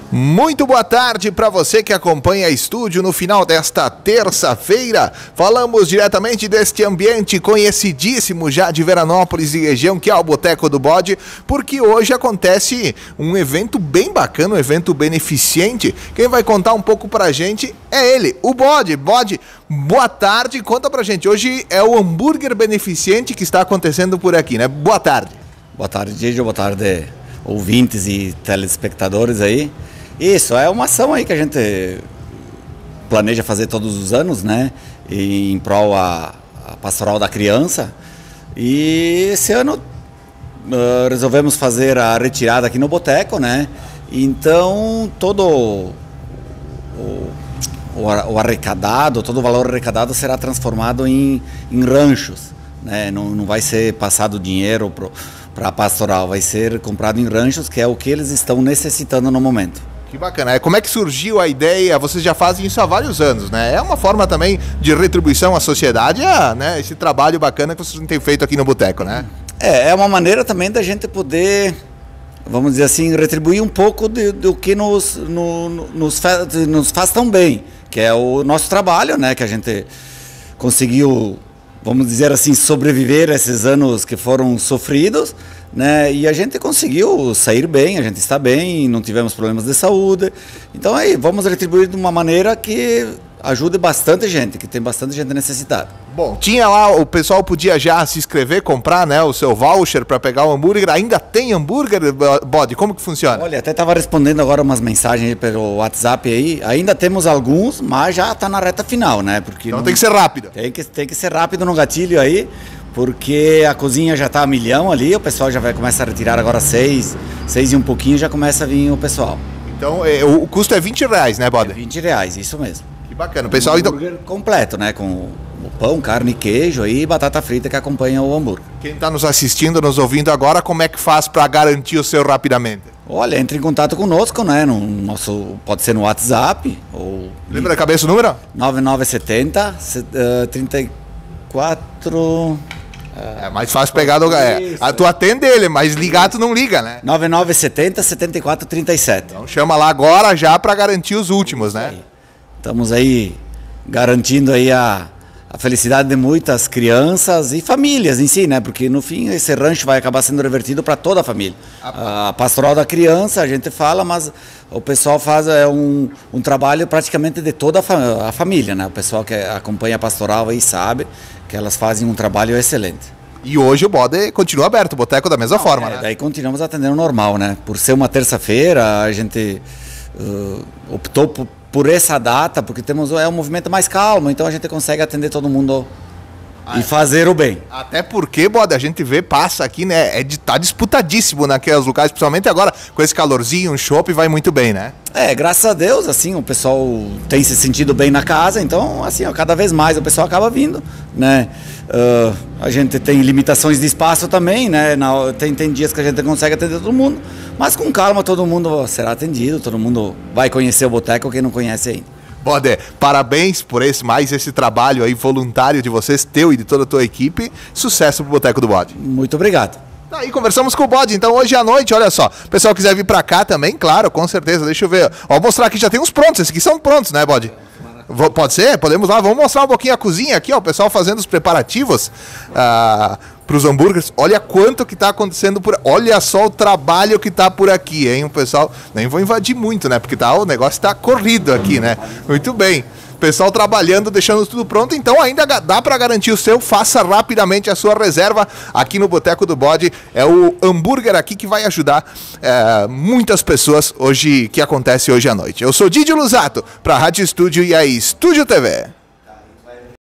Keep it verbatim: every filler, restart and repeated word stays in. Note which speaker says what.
Speaker 1: Muito boa tarde para você que acompanha a Estúdio no final desta terça-feira. Falamos diretamente deste ambiente conhecidíssimo já de Veranópolis e região, que é o Boteco do Bode, porque hoje acontece um evento bem bacana, um evento beneficente. Quem vai contar um pouco pra gente é ele, o Bode. Bode, boa tarde, conta pra gente. Hoje é o hambúrguer beneficente que está acontecendo por aqui, né? Boa tarde.
Speaker 2: Boa tarde, Didio. Boa tarde, ouvintes e telespectadores aí. Isso, é uma ação aí que a gente planeja fazer todos os anos, né? Em prol a, a pastoral da criança. E esse ano uh, resolvemos fazer a retirada aqui no Boteco, né? Então todo o, o, o arrecadado, todo o valor arrecadado será transformado em, em ranchos, né? Não, não vai ser passado dinheiro para a pastoral, vai ser comprado em ranchos, que é o que eles estão necessitando no momento.
Speaker 1: Que bacana. Como é que surgiu a ideia? Vocês já fazem isso há vários anos, né? É uma forma também de retribuição à sociedade, é, né? Esse trabalho bacana que vocês têm feito aqui no Boteco, né?
Speaker 2: É, é uma maneira também da gente poder, vamos dizer assim, retribuir um pouco de, do que nos, no, nos, faz, nos faz tão bem, que é o nosso trabalho, né? Que a gente conseguiu, vamos dizer assim, sobreviver a esses anos que foram sofridos, né? E a gente conseguiu sair bem, a gente está bem, não tivemos problemas de saúde. Então aí vamos retribuir de uma maneira que ajude bastante gente, que tem bastante gente necessitada.
Speaker 1: Bom, tinha lá, o pessoal podia já se inscrever, comprar, né, o seu voucher para pegar o hambúrguer. Ainda tem hambúrguer, Bode? Como que funciona?
Speaker 2: Olha, até estava respondendo agora umas mensagens pelo WhatsApp aí. Ainda temos alguns, mas já está na reta final, né? Porque
Speaker 1: então
Speaker 2: não...
Speaker 1: tem que ser rápido.
Speaker 2: Tem que, tem que ser rápido no gatilho aí, porque a cozinha já está a milhão ali, o pessoal já vai começar a retirar agora seis, seis e um pouquinho, já começa a vir o pessoal.
Speaker 1: Então é, o custo é vinte reais, né, Bode?
Speaker 2: É vinte reais, isso mesmo.
Speaker 1: Que bacana, o pessoal
Speaker 2: um
Speaker 1: então...
Speaker 2: hambúrguer completo, né, com o pão, carne, queijo e batata frita que acompanha o hambúrguer.
Speaker 1: Quem está nos assistindo, nos ouvindo agora, como é que faz para garantir o seu rapidamente?
Speaker 2: Olha, entre em contato conosco, né, no nosso, pode ser no WhatsApp ou...
Speaker 1: Lembra da cabeça o número?
Speaker 2: nove nove sete zero, trinta e quatro...
Speaker 1: É mais fácil pegar do... É, tu atende ele, mas ligar tu não liga, né?
Speaker 2: nove nove sete zero, setenta e quatro trinta e sete.
Speaker 1: Então chama lá agora já para garantir os últimos, né?
Speaker 2: Estamos aí garantindo aí a, a felicidade de muitas crianças e famílias em si, né? Porque no fim esse rancho vai acabar sendo revertido para toda a família. A pastoral da criança, a gente fala, mas o pessoal faz é, um, um trabalho praticamente de toda a, fa a família, né? O pessoal que acompanha a pastoral aí sabe que elas fazem um trabalho excelente.
Speaker 1: E hoje o Bode continua aberto, o Boteco da mesma
Speaker 2: Não,
Speaker 1: forma,
Speaker 2: é,
Speaker 1: né?
Speaker 2: Daí continuamos atendendo normal, né? Por ser uma terça-feira, a gente uh, optou por, por essa data, porque temos é um movimento mais calmo, então a gente consegue atender todo mundo ah, e fazer o bem.
Speaker 1: Até porque, Bode, a gente vê, passa aqui, né? É de, tá disputadíssimo naqueles locais, principalmente agora com esse calorzinho, um chopp vai muito bem, né?
Speaker 2: É, graças a Deus, assim, o pessoal tem se sentido bem na casa, então, assim, ó, cada vez mais o pessoal acaba vindo, né? Uh, a gente tem limitações de espaço também, né? Na, tem, tem dias que a gente consegue atender todo mundo, mas com calma todo mundo será atendido, todo mundo vai conhecer o Boteco, quem não conhece ainda.
Speaker 1: Bode, parabéns por esse, mais esse trabalho aí voluntário de vocês, teu e de toda a tua equipe. Sucesso pro Boteco do Bode.
Speaker 2: Muito obrigado.
Speaker 1: Aí conversamos com o Bode, então hoje à noite, olha só, o pessoal quiser vir pra cá também, claro, com certeza, deixa eu ver, ó, vou mostrar aqui, já tem uns prontos, esses aqui são prontos, né, Bode? Pode ser? Podemos lá, vamos mostrar um pouquinho a cozinha aqui, ó, o pessoal fazendo os preparativos ah, pros hambúrgueres. Olha quanto que tá acontecendo por... Olha só o trabalho que tá por aqui, hein, o pessoal, nem vou invadir muito, né, porque tá, o negócio tá corrido aqui, né, muito bem. Pessoal trabalhando, deixando tudo pronto, então ainda dá para garantir o seu, faça rapidamente a sua reserva aqui no Boteco do Bode. É o hambúrguer aqui que vai ajudar é, muitas pessoas hoje, que acontece hoje à noite. Eu sou Didio Lusato, para a Rádio Estúdio e a Estúdio T V.